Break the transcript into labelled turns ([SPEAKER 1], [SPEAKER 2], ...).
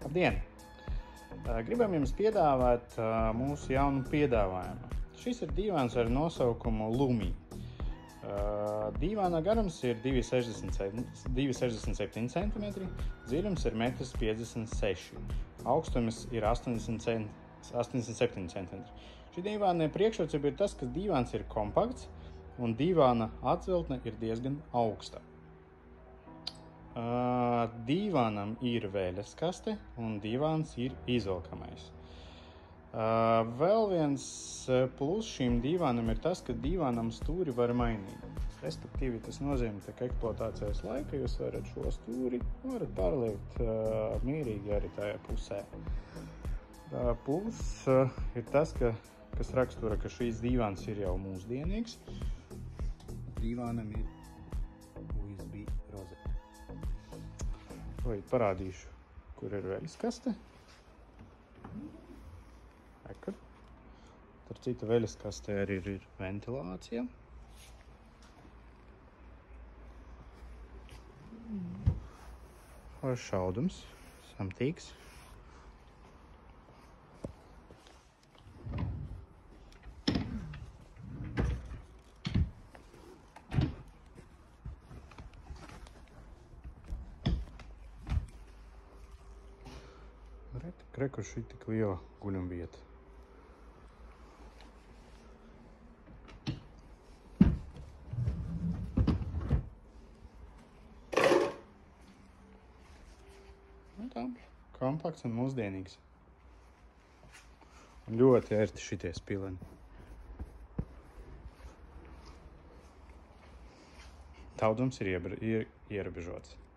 [SPEAKER 1] Labdien! Gribam jums piedāvāt mūsu jaunu piedāvājumu. Šis ir dīvāns ar nosaukumu Lumi. Dīvāna garums ir 2,67 cm, dziļums ir 1,56 m, augstums ir 87 cm. Šī dīvāna priekšrocība ir tas, ka dīvāns ir kompakts un dīvāna atviltne ir diezgan augsta. Dīvānam ir vēles kaste un dīvāns ir izvelkamais. Vēl viens plus šīm dīvānam ir tas, ka dīvānam stūri var mainīt. Respektīvi, tas nozīmē, ka eksploatācijas laika jūs varat šo stūri pārliekt mierīgi arī tajā pusē. Plus ir tas, kas rakstura, ka šīs dīvāns ir jau mūsdienīgs. Dīvānam ir USB rozete. Parādīšu, kur ir vēles kaste. Ar citu vēles kastē arī ir ventilācija. Šaudums, samtīgs. Reku šī tik liela guļumvieta. Kompakts un mūsdienīgs. Un ļoti ērti šitie spileni. Daudzums ir ierobežots.